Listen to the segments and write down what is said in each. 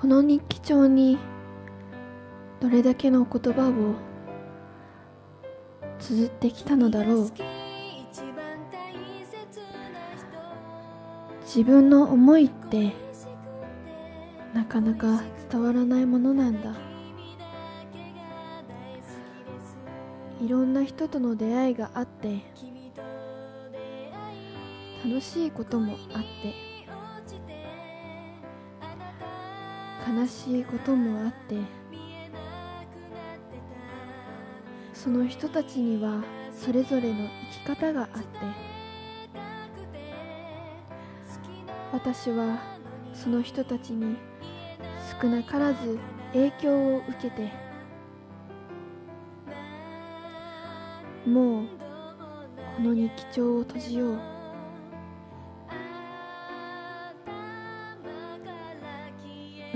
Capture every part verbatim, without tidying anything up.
の日記帳にどれだけの言葉を綴ってきたのだろう。自分の思いってなかなか伝わらないものなんだ。いろんな人との出会いがあって、楽しいこともあって、悲しいこともあって、その人たちにはそれぞれの生き方があって、私はその人たちに少なからず影響を受けて、もうこの日記帳を閉じよう。うん、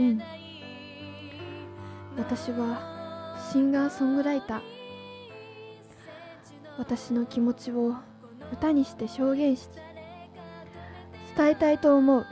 私はシンガーソングライター。私の気持ちを歌にして表現し伝えたいと思う。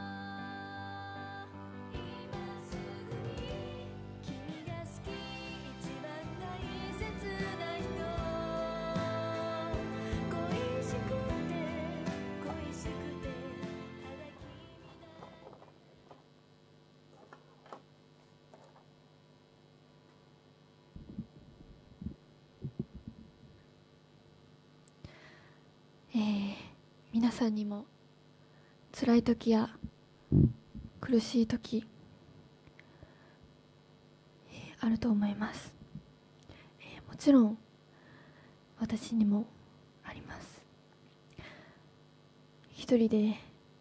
えー、皆さんにも辛い時や苦しい時、えー、あると思います、えー、もちろん私にもあります。一人で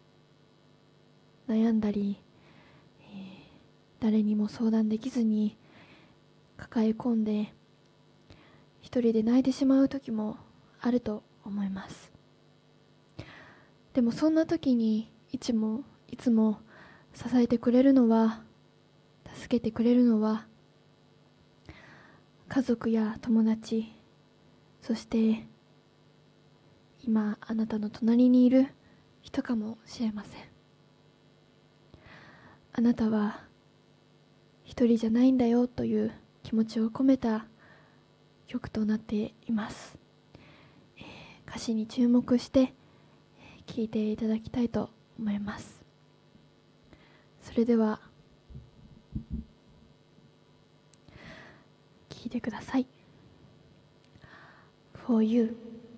悩んだり、えー、誰にも相談できずに抱え込んで一人で泣いてしまう時もあると思います。でもそんな時にいつもいつも支えてくれるのは、助けてくれるのは家族や友達、そして今あなたの隣にいる人かもしれません。あなたは一人じゃないんだよという気持ちを込めた曲となっています、えー、歌詞に注目して聴いていただきたいと思います。それでは聴いてください。 For You。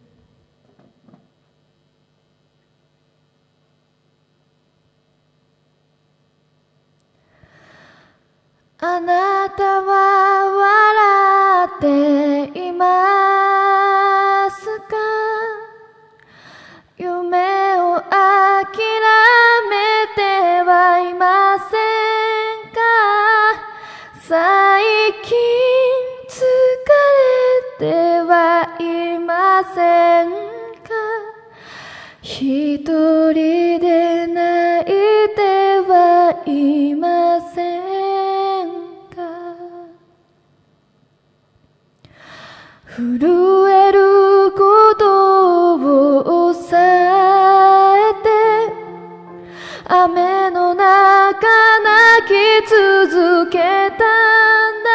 あなたは笑っていますか？夢を諦めてはいませんか？最近疲れてはいませんか？一人で泣いてはいませんか？震えることを抑えて雨の中泣き続けたんだ。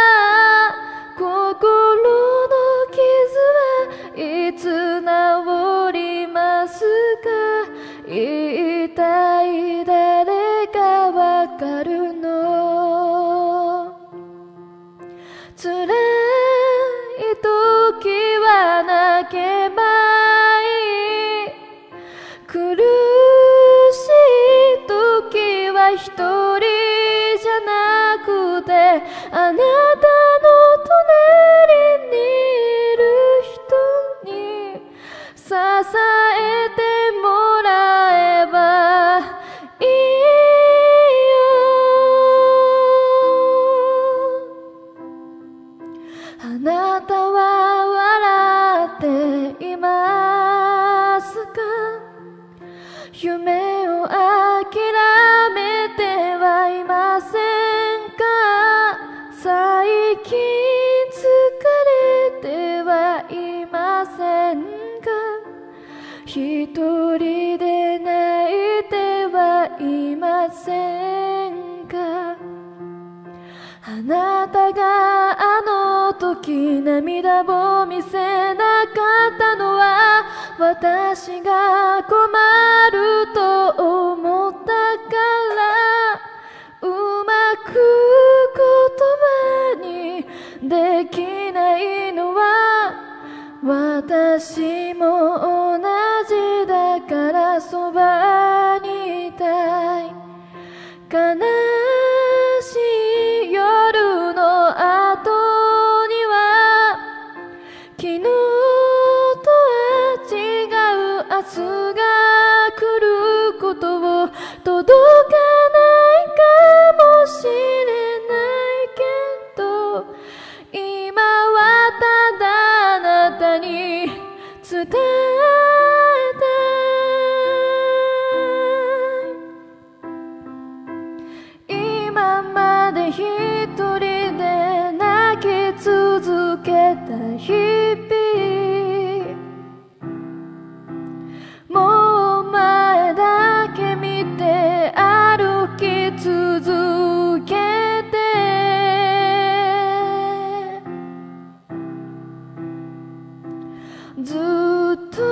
心の傷はいつ治りますか？一体誰がわかるの？辛い時は泣けばいい、苦しい時は一人じゃなくて、あなたの隣にいる人に支えてもらえばいいよ。あなたは笑っていますか？夢を諦めてはいませんか？最近疲れてはいませんか？一人で泣いてはいませんか？ なたがあの時涙を見せなかったのは私が困ると思ったからうまく言葉にできないのは私も同じだからそばにいたい悲しい夜の後には昨日とは違う明日が来ることを届かないかもしれないけど今はただあなたに伝えたい今まで一人で泣き続けた日々もう前だけ見て歩き続けてずっと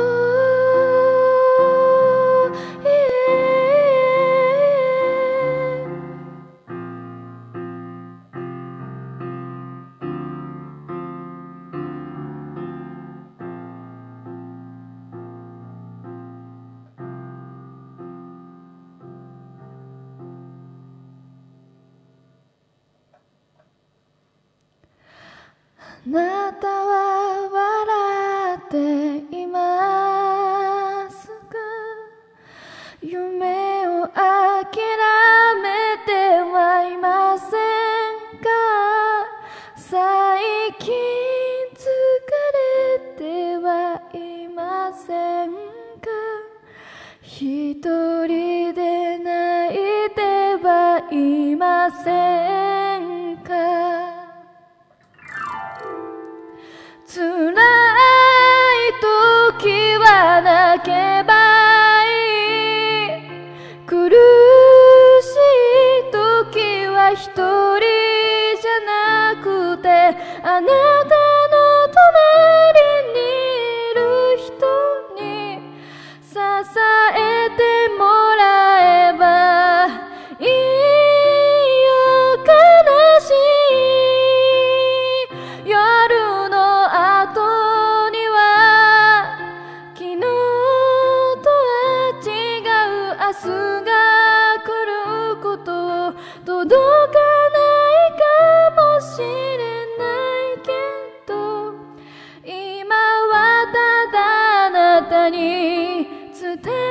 あなたは笑っていますか夢を諦めてはいませんか最近疲れてはいませんか一人で泣いてはいませんか辛い時は泣けばいい苦しい時は一人じゃなくてあなたの隣にいる人に支えてもらえばいいよ悲しい夜の後には昨日とは違う明日が来ることを届かないかもしれないけど今はただあなたに伝えたい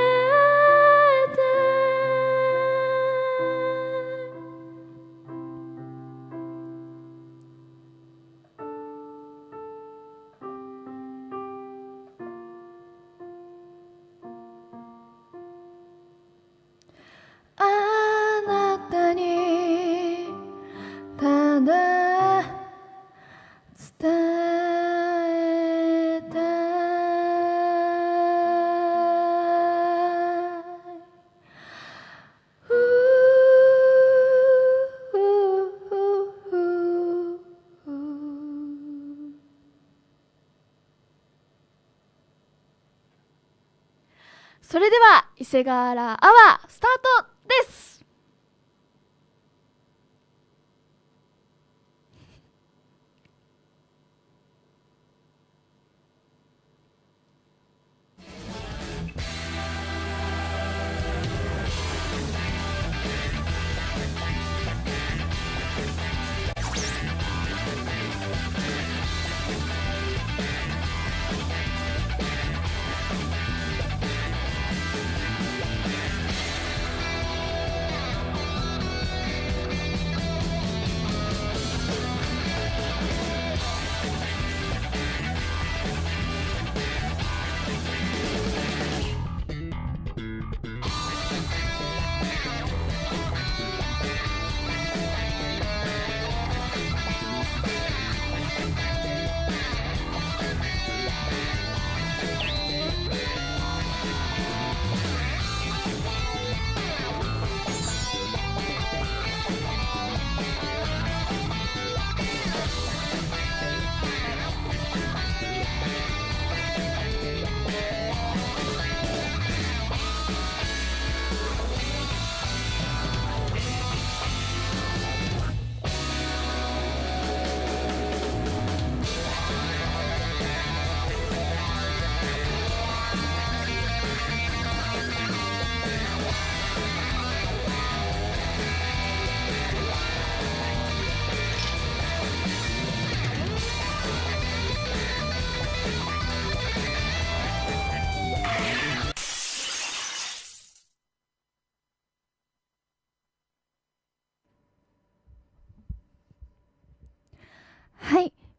あなたにただ伝えたい。それでは伊勢ヶ原アワースタートです。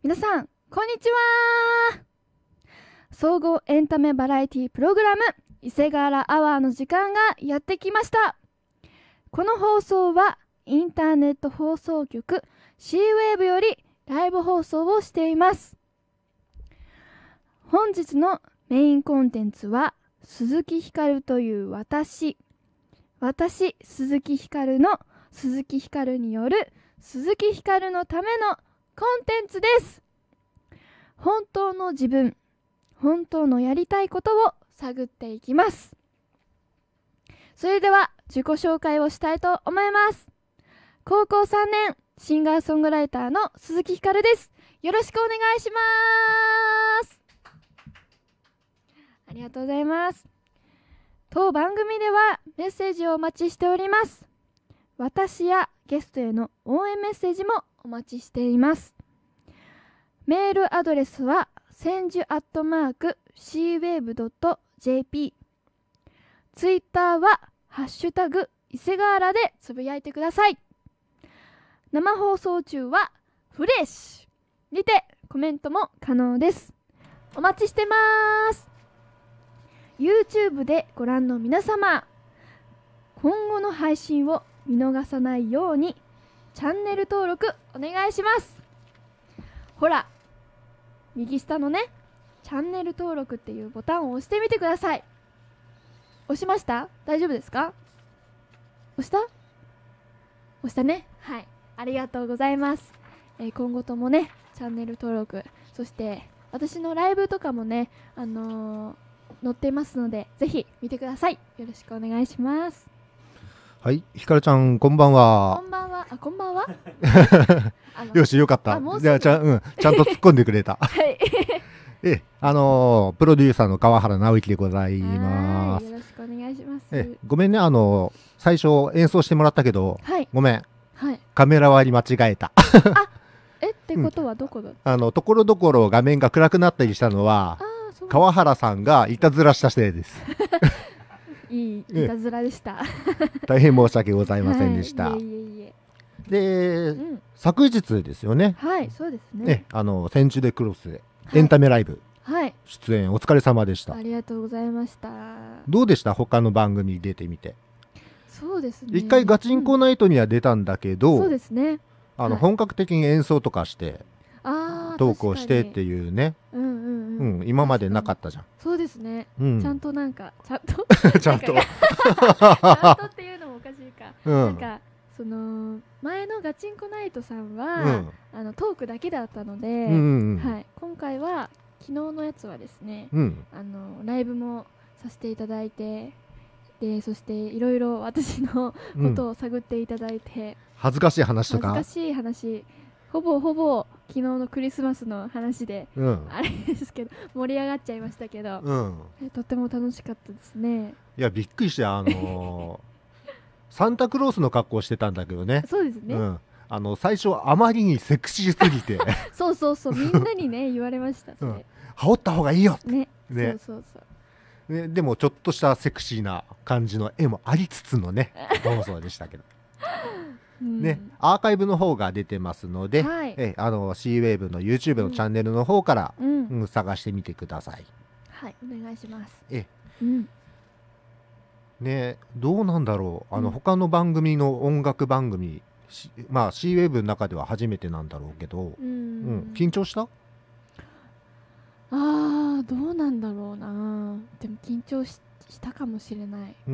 皆さんこんにちは。総合エンタメバラエティプログラム伊勢ヶ原アワーの時間がやってきました。この放送はインターネット放送局 シーウェーブ よりライブ放送をしています。本日のメインコンテンツは鈴木ひかるという私私鈴木ひかるの鈴木ひかるによる鈴木ひかるのためのコンテンツです。本当の自分、本当のやりたいことを探っていきます。それでは自己紹介をしたいと思います。高校さんねんシンガーソングライターの鈴木ひかるです。よろしくお願いします。ありがとうございます。当番組ではメッセージをお待ちしております。私やゲストへの応援メッセージもお待ちしています。メールアドレスは千住アットマーク シーウェーブ ドット ジェーピー、 ツイッターはハッシュタグ伊勢ヶ原でつぶやいてください。生放送中はフレッシュにてコメントも可能です。お待ちしてます。 YouTube でご覧の皆様、今後の配信を見逃さないようにチャンネル登録お願いします。ほら右下のねチャンネル登録っていうボタンを押してみてください。押しました？大丈夫ですか？押した？押したね。はい、ありがとうございます。えー、今後ともねチャンネル登録、そして私のライブとかもね、あのー、載っていますのでぜひ見てください。よろしくお願いします。 はい、ひかるちゃんこんばんは。 こんばんは。あ、こんばんは。 よし、よかった。じゃあちゃん、うん、ちゃんと突っ込んでくれた。 はい。 え、あのー、プロデューサーの川原直之でございます。 よろしくお願いします。 え、ごめんね、あのー、最初演奏してもらったけど、はい、ごめん。 はい。 カメラ割り間違えた。 あ、えってことはどこだ？うん、 あの、ところどころ画面が暗くなったりしたのは、川原さんがいたずらしたせいです。 いいいたずらでした。 大変申し訳ございませんでした。 はい、いえいえいえ。 で、うん、昨日ですよね。 はい、そうですね。 ね、あの千住でクロスでエンタメライブ、はい、出演お疲れ様でした。 ありがとうございました。 どうでした？他の番組出てみて。 そうですね。 一回ガチンコナイトには出たんだけど、 うん、そうですね。 あの、はい、本格的に演奏とかして、あトークをしてっていうね。うんうんうん。うん、今までなかったじゃん。 そうですね。うん、ちゃんとなんかちゃんとちゃんとちゃんとっていうのもおかしいか。うん、なんか。その前のガチンコナイトさんは、うん、あのトークだけだったので、うんうんうん、はい、今回は昨日のやつはですね、うん、あのライブもさせていただいて、でそしていろいろ私のことを探っていただいて、うん、 恥ずかしい話とか恥ずかしい話、ほぼほぼ昨日のクリスマスの話で、うん、あれですけど盛り上がっちゃいましたけど、うん、とっても楽しかったですね。 いやびっくりして、あのーサンタクロースの格好をしてたんだけどね。 そうですね、うん、 あの最初あまりにセクシーすぎてそうそうそう、みんなにね言われました。それ、うん、 羽織った方がいいよってね。 ね、そうそうそうね。でもちょっとしたセクシーな感じの絵もありつつのね放送でしたけど、うん、ね、アーカイブの方が出てますので、はい、えあの シーウェーブ の YouTube のチャンネルの方から、うんうん、探してみてください。 はい、お願いします。 え、うんね、どうなんだろう、あの、うん、他の番組の音楽番組、まあ シーウェーブ の中では初めてなんだろうけど、うん、うん、緊張した？ あー、どうなんだろうな。でも緊張 し, したかもしれない。 うん、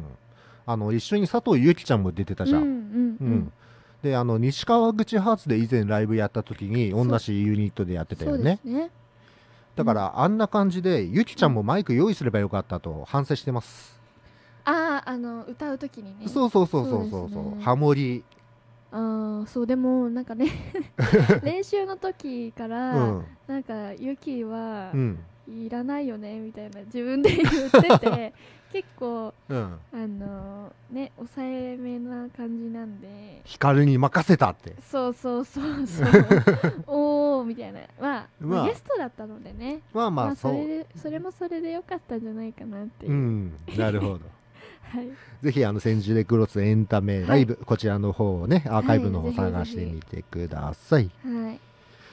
あの一緒に佐藤由紀ちゃんも出てたじゃん。うんうんうんうん、で、あの西川口ハーツで以前ライブやった時に同じユニットでやってたよね。そうですね。だから、うん、あんな感じで由紀ちゃんもマイク用意すればよかったと反省してます。 ああ、あの歌うときにね。 そうそうそうそうそうそう、ね、ハモリ。 ああ、そう、でもなんかね練習の時から、うん、なんかユキは、うん、いらないよねみたいな自分で言ってて結構、うん、あのね抑えめな感じなんで、 光に任せたって。 そうそうそうそうおおみたいな、まあ、まあ、ゲストだったのでね、まあまあ、まあ、それでそれもそれでよかったんじゃないかなっていう、うん、 なるほどはい、ぜひあの千住でクロスエンタメライブ、はい、こちらの方をねアーカイブの方探してみてください。はい、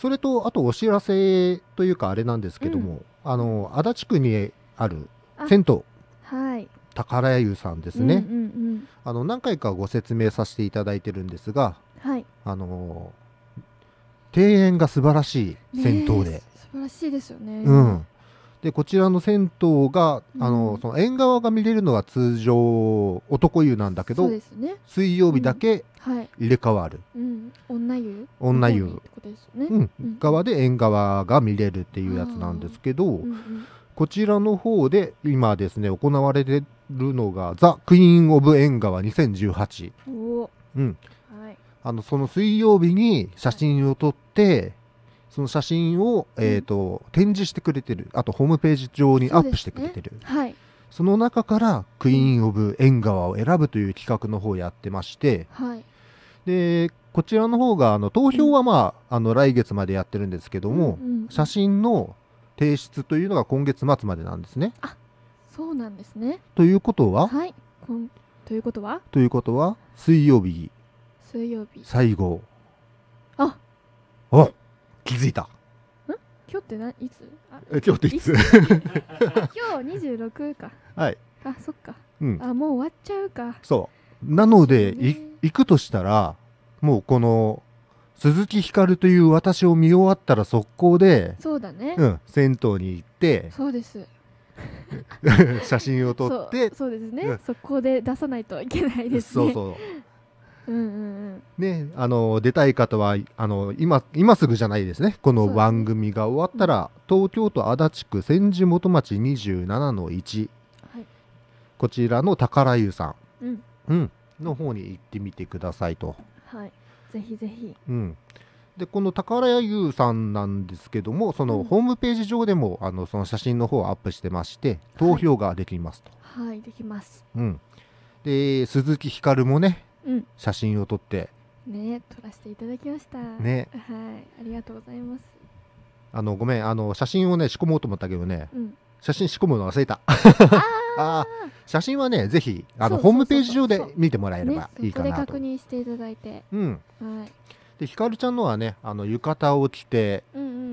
それとあとお知らせというかあれなんですけども、うん、あの足立区にある銭湯、 はい、 宝屋湯さんですね、 うんうんうん、 あの何回かご説明させていただいてるんですが、 はい、 あの庭園が素晴らしい銭湯で、 素晴らしいですよね、 うん、でこちらの銭湯があの、うん、その縁側が見れるのは通常男湯なんだけど、 そうですね、 水曜日だけ入れ替わる、 うんうん、女湯女湯、 ね、 うんうん、側で縁側が見れるっていうやつなんですけど、うんうん、こちらの方で今ですね行われてるのがザ・クイーン・オブ・縁側にせんじゅうはち、 お、 うんはい、 あのその水曜日に写真を撮ってその写真を、えーとうん、展示してくれてる、あとホームページ上にアップしてくれてる、 そ,、ねはい、 その中からクイーン・オブ・縁側を選ぶという企画の方をやってまして、 はい、 でこちらの方があの投票は、まあ、うん、あの来月までやってるんですけども、 うんうん、 写真の提出というのが今月末までなんですね。 あ、そうなんですね。 ということは、 はい、こんということはということは水曜日水曜日最後、 あお気づいた。ん今日ってないつあえ今日っていつ今日にじゅうろくか。 はい、 あ、そっか、 うん、 あ、もう終わっちゃうか。 そうなのでい行くとしたらもうこの鈴木ひかるという私を見終わったら速攻で、 そうだね、 うん、銭湯に行ってそうです写真を撮ってそう、そうですね、うん、速攻で出さないといけないですね。 そうそううんうんうんね、あの出たい方はあの 今, 今すぐじゃないですね。この番組が終わったら、うん、東京都足立区千住元町 にじゅうななのいち、はい、こちらの宝湯さん、うんうん、の方に行ってみてくださいと。 はい、ぜひぜひ、 うん、でこの宝屋湯さんなんですけども、その、うん、ホームページ上でもあのその写真の方をアップしてまして投票ができますと。 はい、はい、できます、 うん、で鈴木ひかるもね、うん、写真を撮ってね撮らせていただきましたね。 はい、ありがとうございます。 あのごめん、あの写真をね仕込もうと思ったけどね、うん、写真仕込むの忘れたあ写真はねぜひあのホームページ上で見てもらえればいいかなと、 ね、そこで確認していただいて、 うん、はい、でひかるちゃんのはねあの浴衣を着て、うんうんうん、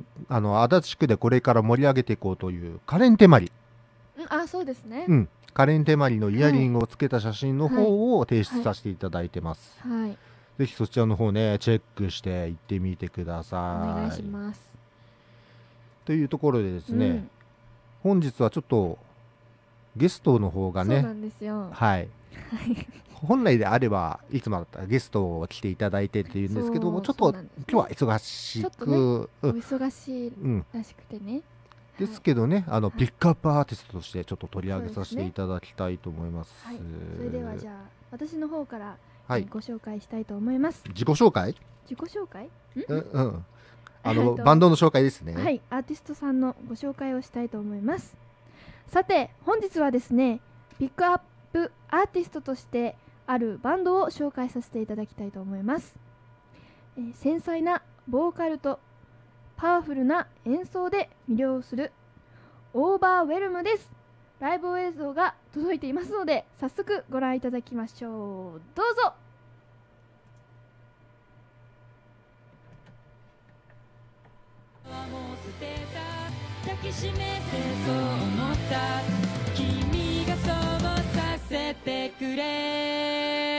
あの足立区でこれから盛り上げていこうというカレン手まり、 うん、あ、そうですね、 うん、カレン手まりのイヤリングをつけた写真の方を提出させていただいてます、はいはい、ぜひそちらの方ねチェックして行ってみてください。 お願いします。 というところでですね、うん、本日はちょっとゲストの方がね、 そうなんですよ、 はい本来であればいつもだったらゲストを来ていただいてっていうんですけども、ちょっと今日は忙しく、ちょっとね、 お忙しいらしくてね、 うん、ですけどね、あの、はい、ピックアップアーティストとしてちょっと取り上げさせていただきたいと思います。 はい、それではじゃあ私の方から、はい、ご紹介したいと思います。 自己紹介？ 自己紹介？ うん、うん、あのバンドの紹介ですね。 はい、アーティストさんのご紹介をしたいと思います。さて本日はですね、ピックアップアーティストとしてあるバンドを紹介させていただきたいと思います。えー、繊細なボーカルとパワフルな演奏で魅了するオーバーウェルムです。ライブ映像が届いていますので早速ご覧いただきましょう。どうぞ。抱きしめてそう思った、君がそうさせてくれ。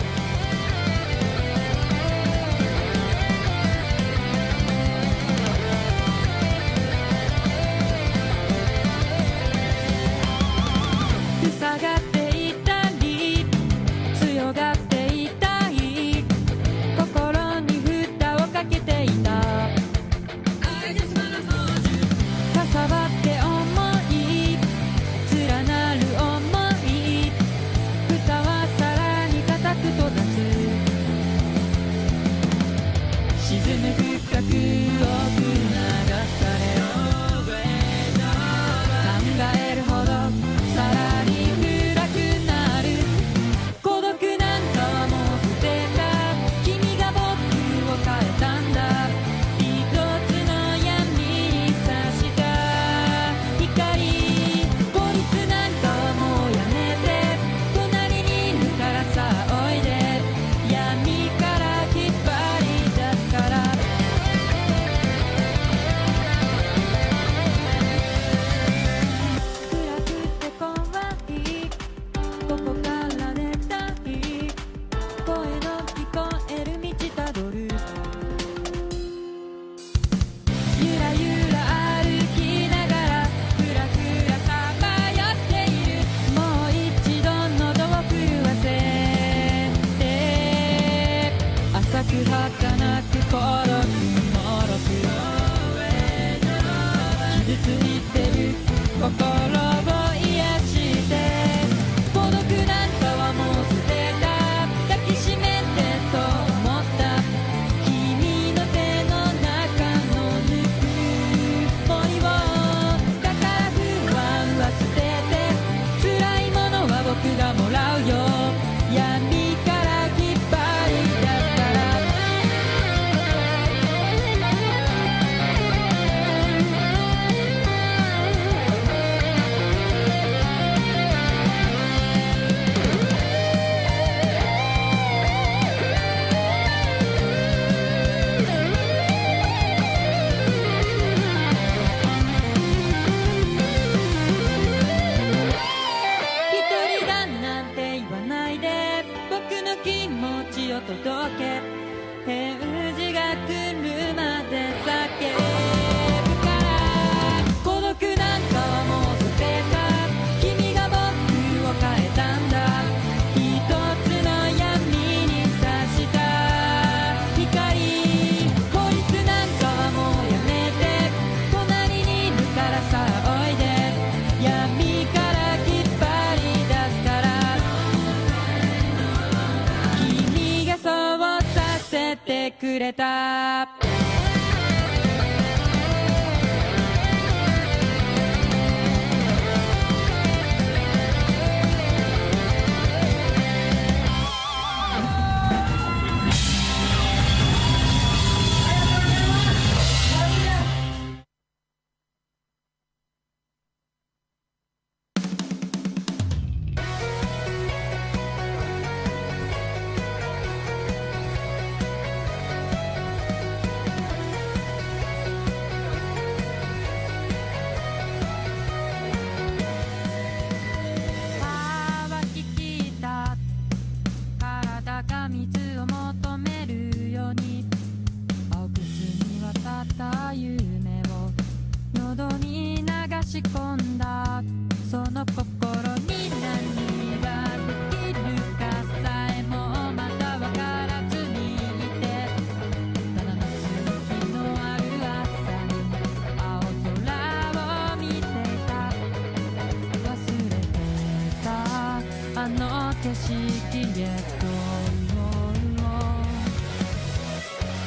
塞がっていたり強がっていたい心に蓋をかけていた。かさばって思い連なる想い蓋はさらてた。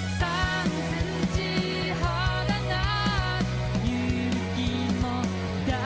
だ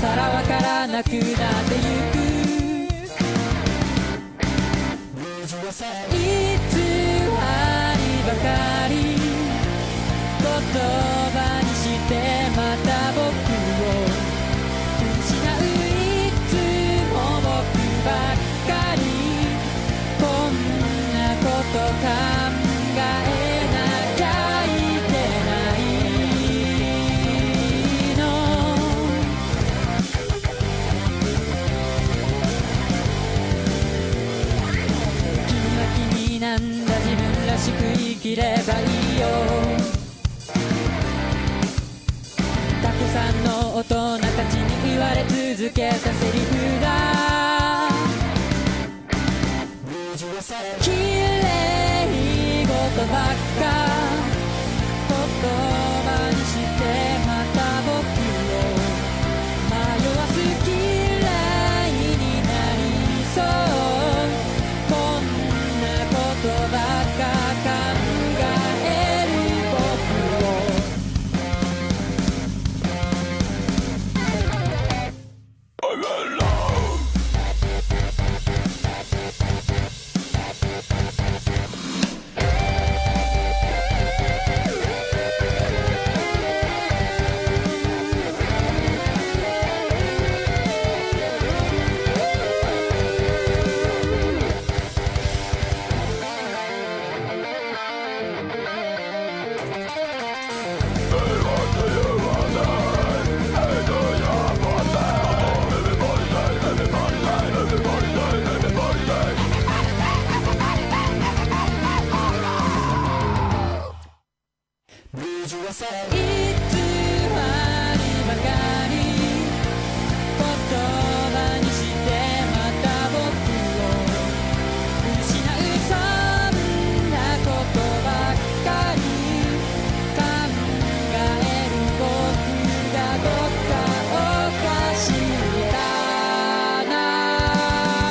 さらわからなくなってゆく偽りばかり言葉にしてまた僕を失ういつも僕ばっかりこんなこと考えなきゃいけないの君は君なんだ自分らしく生きればいいよたくさんの大人たちに言われ続けたセリフだ綺麗事ばっか言葉にしてまた僕を迷わす嫌いになりそうこんなことばっか考える僕を偽りばかり言葉にしてまた僕を失うそんなことばっかり考える僕がどっかおかしいかな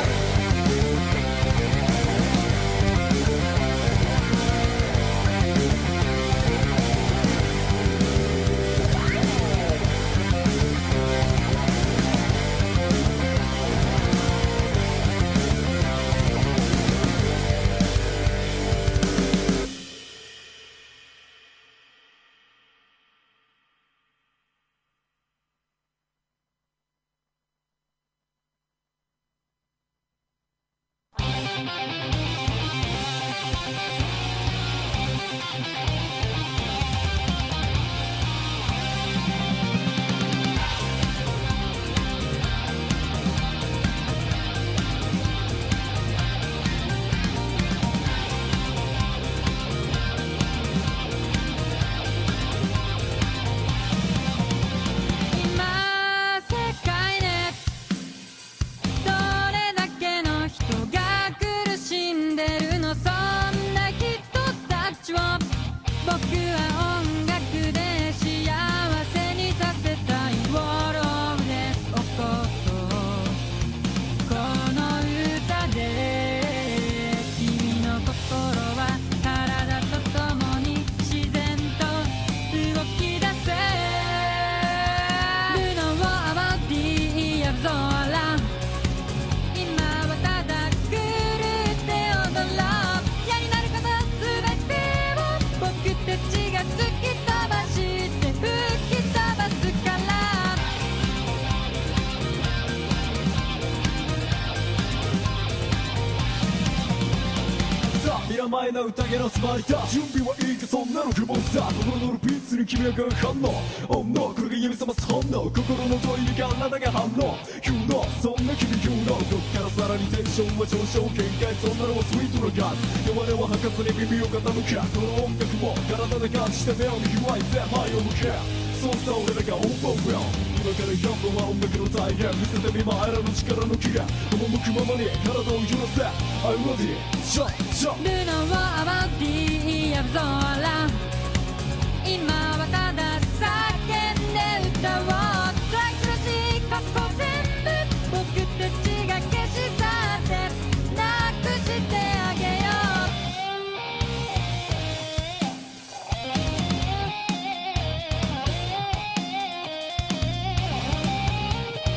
今世界ねどれだけの人が苦しんでるのそんな人たちを僕は音楽で幸せにさせたい All of this おことこの歌で君の心は体と共に自然と動き出せルノをアボディやゾーラ今はただ狂って踊ろう嫌になることすべてを僕たちが突き飛ばして吹き飛ばすからさあ宮前な宴の詰まりだ準備はいいかそんなの不問さ心のルピーツに君はが反応 Oh no これが指さます本能心の問いに体が反応 You know そんな君 You know こっからさらにテンションは上昇限界そんなのはスイートなガス弱音は吐かずに耳を傾けこの音楽も体で感じて目を見開いて前を向けそうさ俺らが Overwhelm 今からひゃっぽんは音楽の体現見せてみ前らの力の気が赴くままに体を揺らせ I'm ready シャッシャッルノをアボディやゾーラ今はただ叫んで歌おう辛い苦しい過去全部僕たちが消し去ってなくしてあげよう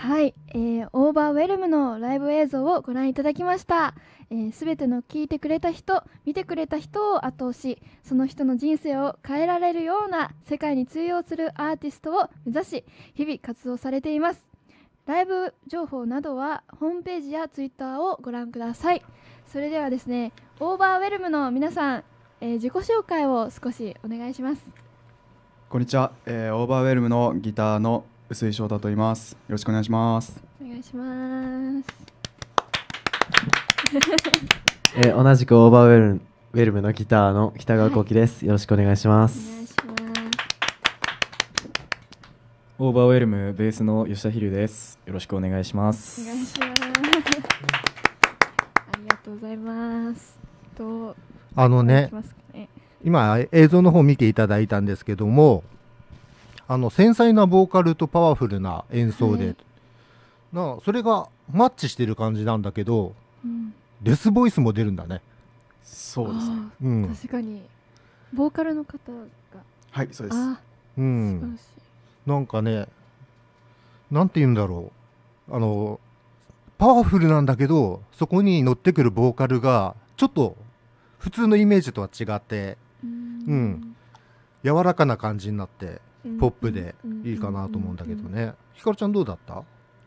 はい、えー、オーバーウェルムのライブ映像をご覧いただきました。すべ、えー、ての聞いてくれた人、見てくれた人を後押し、その人の人生を変えられるような世界に通用するアーティストを目指し日々活動されています。ライブ情報などはホームページやツイッターをご覧ください。それではですね、オーバーウェルムの皆さん、えー、自己紹介を少しお願いします。 こんにちは、えー、オーバーウェルムのギターの臼井翔太と言います。よろしくお願いします。 お願いしますえー、同じくオーバーウェルム、ウェルムのギターの北川幸喜です、はい、よろしくお願いします。 お願いします。 オーバーウェルムベースの吉田ひるです。よろしくお願いします。 お願いしますありがとうございます。とあのね、ね今映像の方見ていただいたんですけども、あの繊細なボーカルとパワフルな演奏で、はい、なそれがマッチしてる感じなんだけど、うん、デスボイスも出るんだね。 そうですね、 うん、確かにボーカルの方が、 はい、そうです。 あ、 うん、素晴らしい。なんかね、なんて言うんだろう、あのパワフルなんだけどそこに乗ってくるボーカルがちょっと普通のイメージとは違って、うん、うん、柔らかな感じになってポップでいいかなと思うんだけどね。ひかるちゃんどうだった？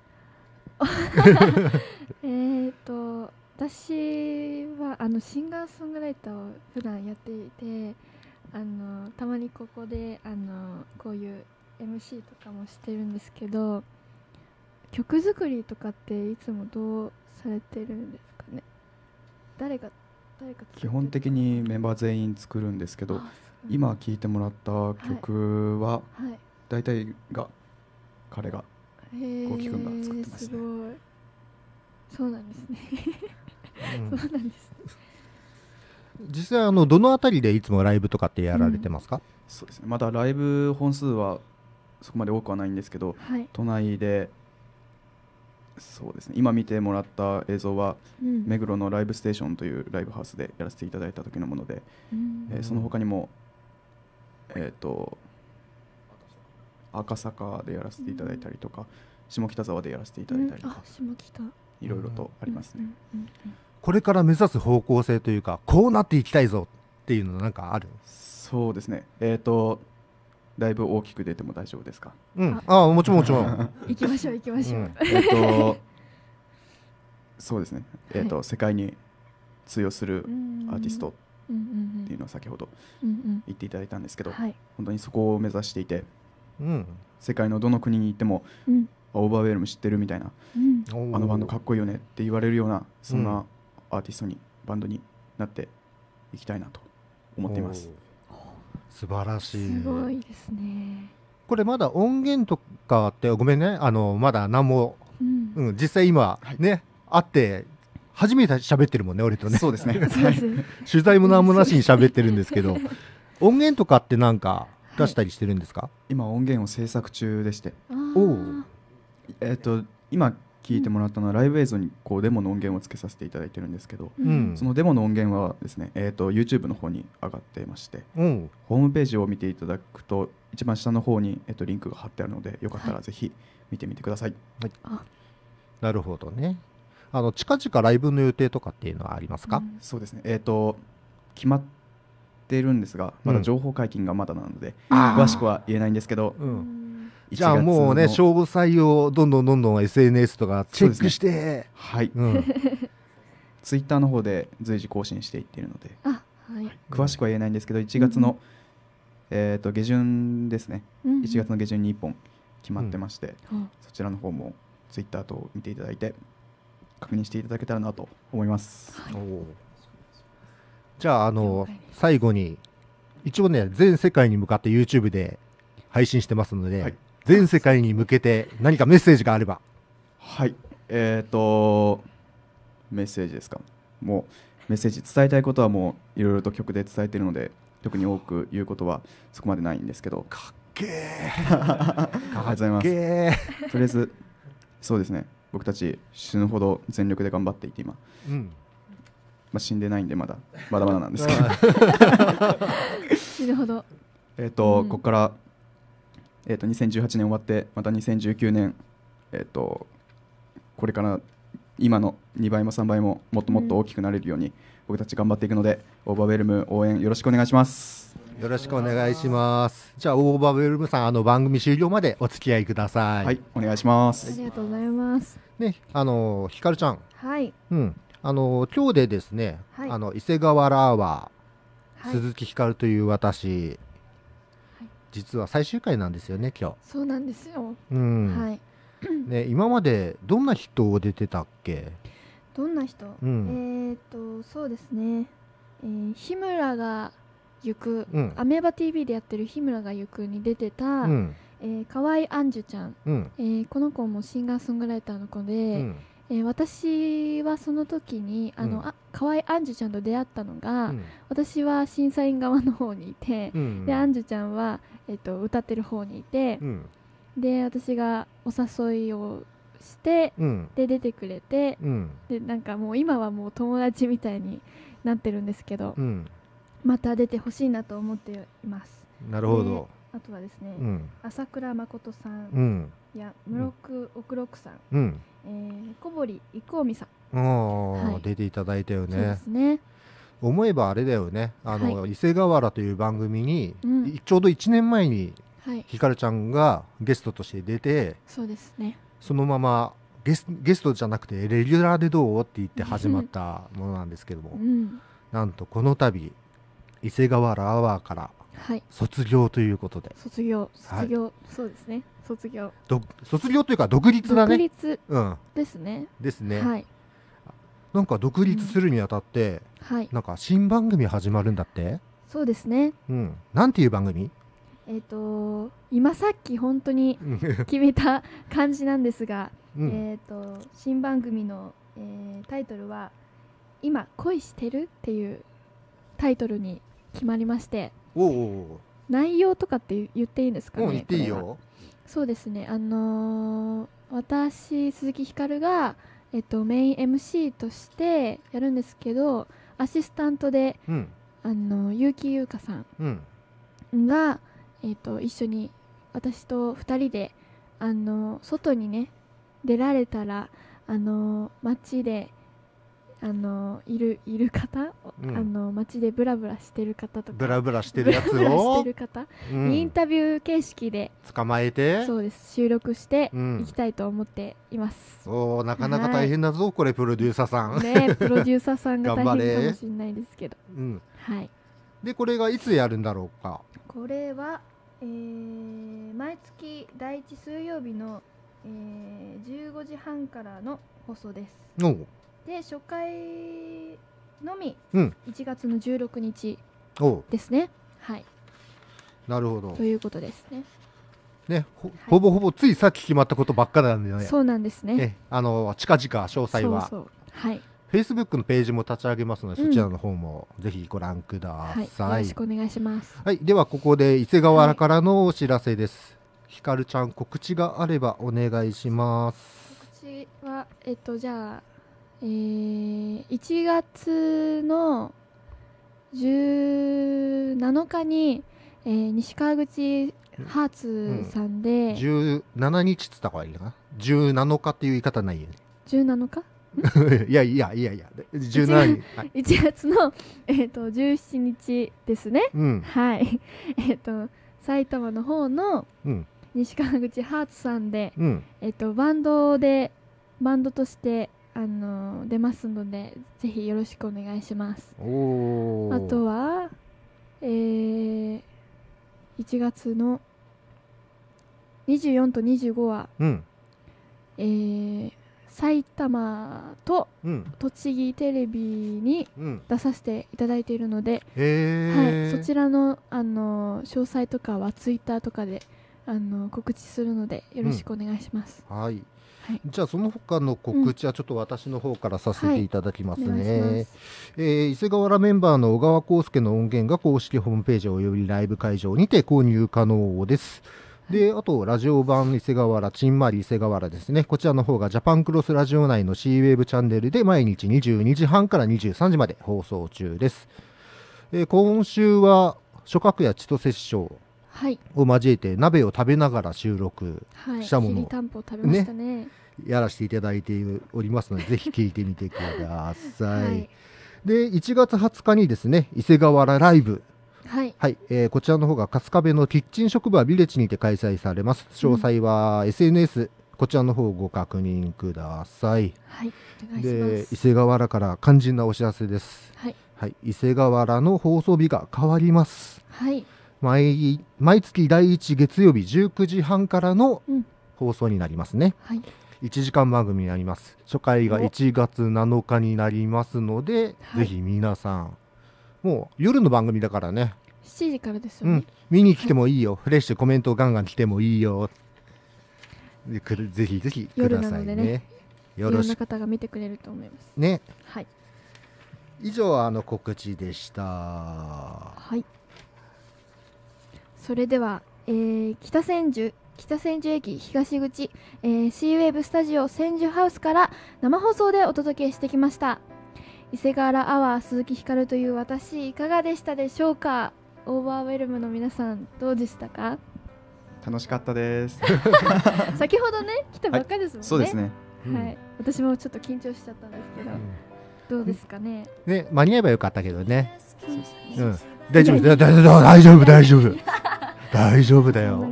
えっと私はあのシンガーソングライターを普段やっていて、あのたまにここであのこういう エムシー とかもしてるんですけど、曲作りとかっていつもどうされてるんですかね。誰が誰が基本的にメンバー全員作るんですけど、今聴いてもらった曲は、はいはい、大体が彼が幸喜くんが作ってますね。すごい。 そうなんですね。うん、そうなんです、ね。 実際あのどのあたりでいつもライブとかってやられてますか？うん、 そうですね。まだライブ本数はそこまで多くはないんですけど、はい、都内でそうですね。今見てもらった映像は、うん、目黒のライブステーションというライブハウスでやらせていただいた時のもので、うん、えー、その他にもえっと赤坂でやらせていただいたりとか、下北沢でやらせていただいたりとか、 うん、下北いろいろとありますね。 うんうんうん、 これから目指す方向性というか、こうなっていきたいぞっていうのなんかある？ そうですね。えっとだいぶ大きく出ても大丈夫ですか？ うん、ああ、もちろんもちろん。 行きましょう行きましょう。うん、 えっとそうですね。えっと、はい、世界に通用するアーティストっていうのは先ほど言っていただいたんですけど、うんうんうん、本当にそこを目指していて、うん、世界のどの国に行っても、うん、オーバーウェルム知ってるみたいな、うん、あのバンドかっこいいよねって言われるような、そんなアーティストに、バンドになっていきたいなと思っています。 素晴らしい。 すごいですね。 これまだ音源とかってごめんね、あのまだ何も、うんうん、実際今、はい、ね会って初めて喋ってるもんね、俺とね。 そうですね。 取材も何もなしに喋ってるんですけど、音源とかってなんか出したりしてるんですか？はい、 今音源を制作中でして、おえっと今聞いてもらったのはライブ映像にこうデモの音源をつけさせていただいてるんですけど、うん、そのデモの音源はですね、えー、と YouTube の方に上がっていまして、うん、ホームページを見ていただくと一番下の方に、えー、とリンクが貼ってあるので、よかったらぜひ見てみてください。はい、 あ、なるほどね。あの近々ライブの予定とかっていうのはありますか？うん、 そうですね、えー、と決まっているんですが、まだ情報解禁がまだなので、うん、詳しくは言えないんですけど、うん、 じゃあもうね、詳細をどんどんどんどん エスエヌエス とかチェックして、ね、 はい、うん、ツイッターの方で随時更新していっているので、 あ、はい、 詳しくは言えないんですけど、いちがつの、うん、えー、と下旬ですね、うん、いちがつの下旬にいっぽん決まってまして、うん、そちらの方もツイッターと見ていただいて確認していただけたらなと思います。はい、おじゃあ、あの最後に一応ね、全世界に向かって YouTube で配信してますので、はい、全世界に向けて何かメッセージがあれば。 はい、えっ、ー、とメッセージですか。もうメッセージ伝えたいことはもういろいろと曲で伝えているので、特に多く言うことはそこまでないんですけど。 かっけーありがとうございます。とりあえずそうですね、僕たち死ぬほど全力で頑張っていて今、うん、まあ、死んでないんでまだまだまだなんですけど死ぬほどえっと、うん、ここから、えー、とにせんじゅうはちねん終わってまたにせんじゅうきゅうねん、えー、とこれから今のにばいもさんばいももっともっと大きくなれるように僕たち頑張っていくので、オーバーウェルム応援よろしくお願いします。 よろしくお願いします。じゃあオーバーウェルムさん、あの番組終了までお付き合いください。 はい、お願いします。 ありがとうございます。 ね、あのひかるちゃん、 はい、 うん、あの今日でですね、 はい、 あの伊勢川ラーワー、 はい、 鈴木ひかるという私、はい、実は最終回なんですよね今日。 そうなんですよ。 うん、はい。ね、今までどんな人出てたっけ？ どんな人？うん、えっとそうですね、えー、日村が行く、うん、アメーバ ティーブイ でやってる日村が行くに出てた、うん、えー、河合杏樹ちゃん、うん、えー、この子もシンガーソングライターの子で、うん、えー、私はその時にあの、うん、あ河合杏樹ちゃんと出会ったのが、うん、私は審査員側の方にいて、うん、で杏樹ちゃんは、えー、と歌ってる方にいて、うん、で私がお誘いをして、うん、で出てくれて、うん、でなんかもう今はもう友達みたいになってるんですけど、うん、また出てほしいなと思っています。 なるほど。 あとはですね、うん、朝倉誠さんや室久奥六さん、うん、えー、小堀郁美さん、 はい、出ていただいたよね。 そうですね。 思えばあれだよね、あの、はい、伊勢河原という番組に、うん、ちょうどいちねんまえにひかるちゃんがゲストとして出て、 そうですね、 そのままゲス、ゲストじゃなくてレギュラーでどうって言って始まったものなんですけども、うん、なんとこの度伊勢河原アワーから卒業ということで、はい、 卒業卒業、はい、そうですね、卒業卒業というか独立だね。 独立ですね、 うん、ですね、はい、なんか独立するにあたって、うん、はい、なんか新番組始まるんだって。 そうですね、 うん、なんていう番組？ えーと今さっき本当に決めた感じなんですが、うん、えーと新番組の、えー、タイトルは今恋してるっていうタイトルに決まりまして、 おお、 内容とかって言っていいんですかね？ 言っていいよ。 そうですね、あのー、私鈴木ひかるが、えーとメイン エムシー としてやるんですけど、アシスタントで、うん、あの結城優香さんが、えー、と一緒に私とふたりであの外にね出られたら、あの街であのいるいる方、うん、あの街でブラブラしてる方とかブラブラしてるやつをしてる方、うん、インタビュー形式で捕まえて、 そうです、収録していきたいと思っています。 うん、おー、なかなか大変だぞ、はい、これプロデューサーさんね、プロデューサーさんが大変かもしれないですけど、うん、はい。 でこれがいつやるんだろうか？ これは、えー、毎月だいいち水曜日の、えー、じゅうごじはんからの放送です。おで初回のみいちがつのじゅうろくにちですね、うん、はい、 なるほど、 ということですね。 ね、 ほ,、はい、ほぼほぼついさっき決まったことばっかなんでね。 そうなんですね。 えあの近々詳細はそうそう、はい、 Facebook のページも立ち上げますので、うん、そちらの方もぜひご覧ください、はい、 よろしくお願いします。 はい、ではここで伊勢河原からのお知らせです。ひかるちゃん、告知があればお願いします。 告知はえっとじゃあ、えー、いちがつのじゅうなのかに、えー、西川口ハーツさんで、うん、 じゅうしちにちっつった方がいいかな。じゅうなのかっていう言い方ないよね。 じゅうなのかいやいやいやいやじゅうしちにち、はい、 いちがつの、えー、とじゅうしちにちですね、うん、はいえっと埼玉の方の西川口ハーツさんで、うん、えー、とバンドでバンドとしてあの出ますので、ぜひよろしくお願いします。おあとは、えー、いちがつのにじゅうよっかとにじゅうごは、うん、えー、埼玉と栃木テレビに出させていただいているので、うんはい、そちらの、あの詳細とかはツイッターとかであの告知するのでよろしくお願いします。 うん、はいはい、じゃあその他の告知はちょっと私の方からさせていただきますね。うんはい、えー、伊勢河原メンバーの小川康介の音源が公式ホームページおよびライブ会場にて購入可能です。であとラジオ版伊勢河原ちんまり伊勢河原ですね、こちらの方がジャパンクロスラジオ内の シーウェーブ チャンネルで毎日にじゅうにじはんからにじゅうさんじまで放送中です。えー、今週は諸角谷千歳師匠を交えて鍋を食べながら収録したものを、 はい、きりたんぽ食べましたね、 ね、やらせていただいておりますのでぜひ聞いてみてください、はい、でいちがつはつかにですね伊勢河原ライブ、 はいはい、えー、こちらの方が春日部のキッチン職場ビレッジにて開催されます。詳細は エスエヌエス、うん、こちらの方をご確認ください。 はい、お願いします。 で伊勢河原から肝心なお知らせです。 はい、 はい、伊勢河原の放送日が変わります。 はい、 毎, 毎月だいいち月曜日じゅうくじはんからの放送になりますね、うん、はい、いちじかん番組になります。初回がいちがつなのかになりますので、ぜひ皆さんもう夜の番組だからねしちじからですよね、うん、 見に来てもいいよ、はい、フレッシュコメントガンガン来てもいいよ、ぜひぜひください ね, ねよろしく、いろんな方が見てくれると思いますね。 はい、 以上あの告知でした。 はい、それでは、えー、北千住北千住駅東口、えー、シーウェーブスタジオ千住ハウスから生放送でお届けしてきました。伊勢河原アワー鈴木ひかるという私、いかがでしたでしょうか。オーバーウェルムの皆さんどうでしたか。 楽しかったです先ほどね来たばっかりですもんね、はい、 そうですね、 はい、私もちょっと緊張しちゃったんですけど、うん、どうですかね。 ね、間に合えばよかったけどね。 そうですね、 うん、大丈夫だ、大丈夫大丈夫大丈夫大丈夫だよ。はい、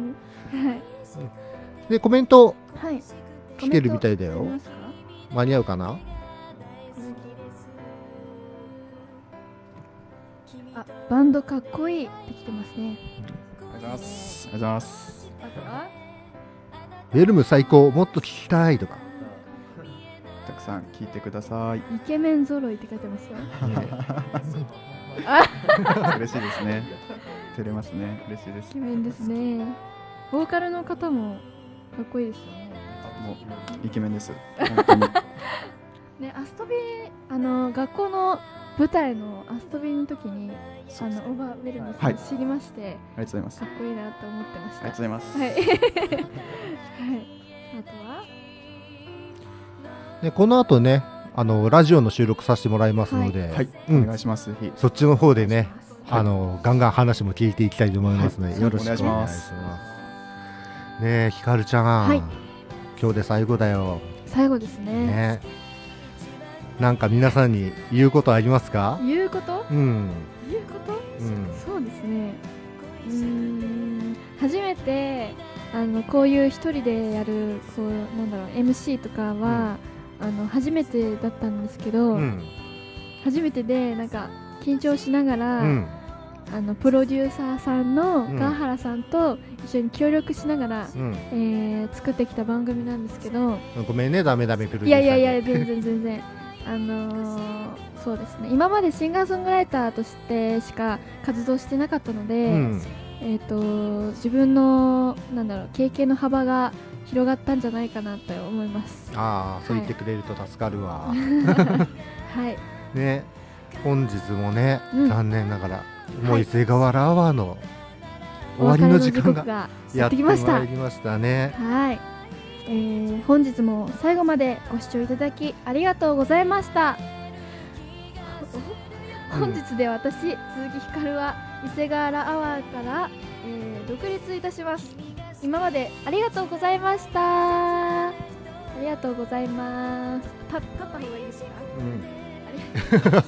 でコメント、はい、来てるみたいだよ。間に合うかな。 あ、バンドかっこいいって来てますね。 ありがとうございます。ありがとうございます。 ウェルム最高、もっと聞きたいとかたくさん聞いてください。 イケメン揃いって書いてますよ。 嬉しいですね。照れますね。嬉しいです。 イケメンですね。ボーカルの方もかっこいいですよね。 もうイケメンです。本当にね、アストビあの学校の舞台のアストビの時にあのオーバーウェルムさん知りまして、はい、 ありがとうございます。 かっこいいなと思ってました。 ありがとうございます。 はい。はい。あとは、 ね、この後ね、あのラジオの収録させてもらいますので、 はい、うん、お願いします。ぜひそっちの方でね、はい、あのガンガン話も聞いていきたいと思いますので、はい、よろしくお願いします。ねえ、ひかるちゃん、はい、今日で最後だよ。 最後ですね。 ね、なんか皆さんに言うことありますか？ 言うこと？ うん。 言うこと？うん、そうですね。うーん、初めてあのこういう一人でやるこうなんだろう エムシー とかは、うん、あの初めてだったんですけど、うん、初めてでなんか緊張しながら、うん、あのプロデューサーさんの川原さんと一緒に協力しながら、うん、えー、作ってきた番組なんですけど、 ごめんね、ダメダメプロデューサー。 いやいやいや、全然全然。あのー、そうですね、今までシンガーソングライターとしてしか活動してなかったので、うん、えーと自分のなんだろう経験の幅が広がったんじゃないかなと思います。 ああ、そう言ってくれると助かるわ。 はいね、本日もね、うん、残念ながらもう伊勢河原アワーの終わりの時間がやってまいりましたね。 はい、えー、本日も最後までご視聴いただきありがとうございました。本日で私、鈴木ひかるは伊勢河原アワーから、えー、独立いたします。今までありがとうございました。ありがとうございます。た立った方がいいですか？うん、ありがとうございます。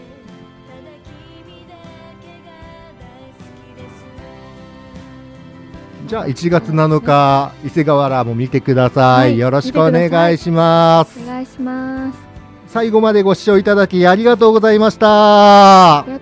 じゃあいちがつなのか伊勢河原も見てください、はい、よろしくお願いします。 お願いします。 最後までご視聴いただきありがとうございました。